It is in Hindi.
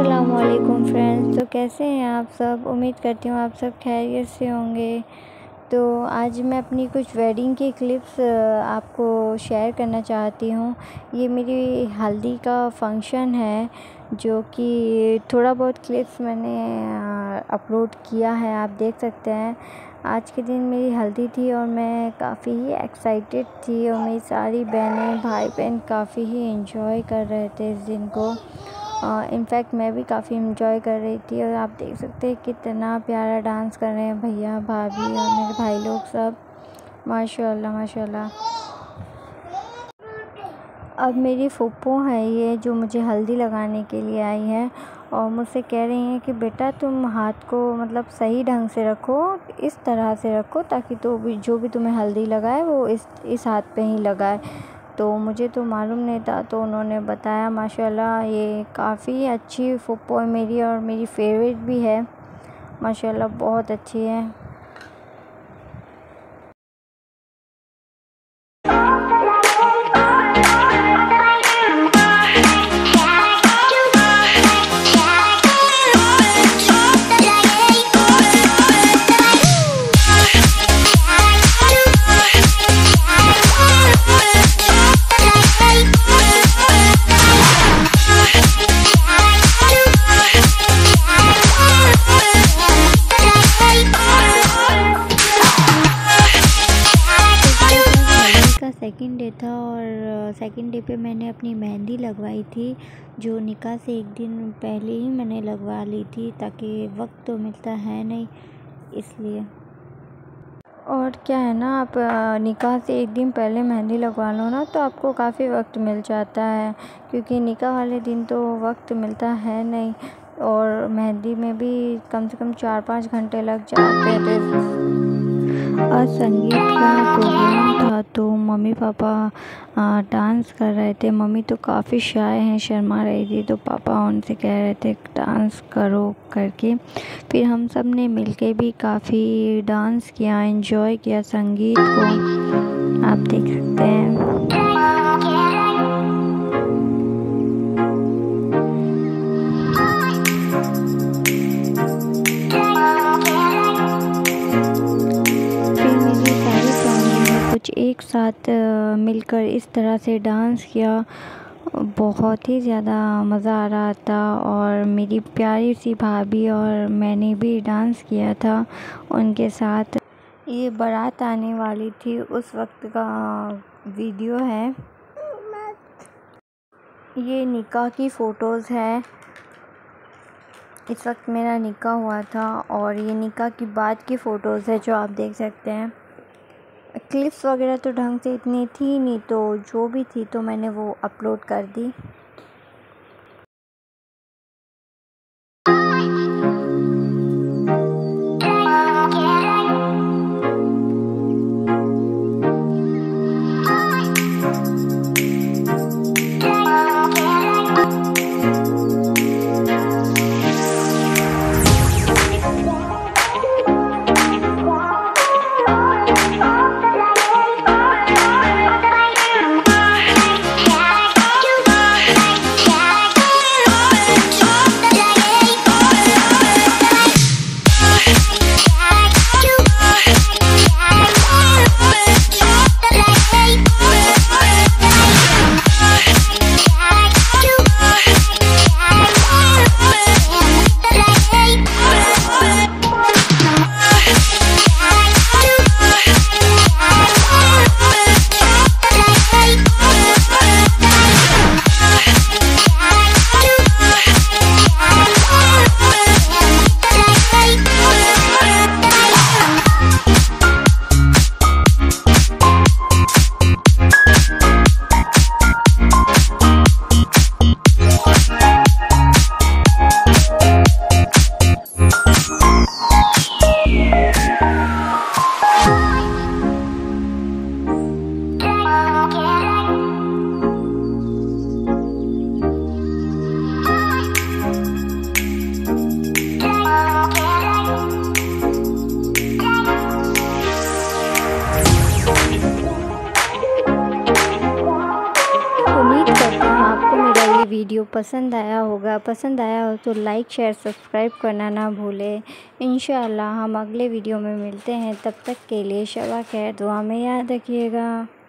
अस्सलामुअलैकुम फ्रेंड्स। तो कैसे हैं आप सब? उम्मीद करती हूँ आप सब खैरियत से होंगे। तो आज मैं अपनी कुछ वेडिंग की क्लिप्स आपको शेयर करना चाहती हूँ। ये मेरी हल्दी का फंक्शन है, जो कि थोड़ा बहुत क्लिप्स मैंने अपलोड किया है, आप देख सकते हैं। आज के दिन मेरी हल्दी थी और मैं काफ़ी ही एक्साइटेड थी और मेरी सारी बहनें भाई बहन काफ़ी ही एंजॉय कर रहे थे इस दिन को। इनफैक्ट मैं भी काफ़ी एंजॉय कर रही थी और आप देख सकते हैं कितना प्यारा डांस कर रहे हैं भैया भाभी और मेरे भाई लोग सब। माशाल्लाह माशाल्लाह। अब मेरी फूफो है ये, जो मुझे हल्दी लगाने के लिए आई है और मुझसे कह रही हैं कि बेटा तुम हाथ को मतलब सही ढंग से रखो, इस तरह से रखो ताकि तो भी जो भी तुम्हें हल्दी लगाए वो इस हाथ पे ही लगाए। तो मुझे तो मालूम नहीं था, तो उन्होंने बताया। माशाल्लाह ये काफ़ी अच्छी फूफो है मेरी और मेरी फेवरेट भी है। माशाल्लाह बहुत अच्छी है। सेकंड डे था और सेकंड डे पे मैंने अपनी मेहंदी लगवाई थी, जो निकाह से एक दिन पहले ही मैंने लगवा ली थी, ताकि वक्त तो मिलता है नहीं इसलिए। और क्या है ना, आप निकाह से एक दिन पहले मेहंदी लगवा लो ना तो आपको काफ़ी वक्त मिल जाता है, क्योंकि निकाह वाले दिन तो वक्त मिलता है नहीं और मेहंदी में भी कम से कम 4-5 घंटे लग जाते थे। आज संगीत का प्रोग्राम था तो मम्मी पापा डांस कर रहे थे। मम्मी तो काफ़ी शाय हैं, शर्मा रही थी, तो पापा उनसे कह रहे थे डांस करो करके। फिर हम सब ने मिलके भी काफ़ी डांस किया, एंजॉय किया संगीत को, आप देख सकते हैं। कुछ एक साथ मिलकर इस तरह से डांस किया, बहुत ही ज़्यादा मज़ा आ रहा था। और मेरी प्यारी सी भाभी और मैंने भी डांस किया था उनके साथ। ये बारात आने वाली थी उस वक्त का वीडियो है। ये निकाह की फ़ोटोज़ है। इस वक्त मेरा निकाह हुआ था और ये निकाह की बाद की फ़ोटोज़ है जो आप देख सकते हैं। क्लिप्स वगैरह तो ढंग से इतनी थी नहीं, तो जो भी थी तो मैंने वो अपलोड कर दी। वीडियो पसंद आया होगा। पसंद आया हो तो लाइक शेयर सब्सक्राइब करना ना भूलें। इंशाअल्लाह हम अगले वीडियो में मिलते हैं। तब तक के लिए शबा खैर, दुआ में याद रखिएगा।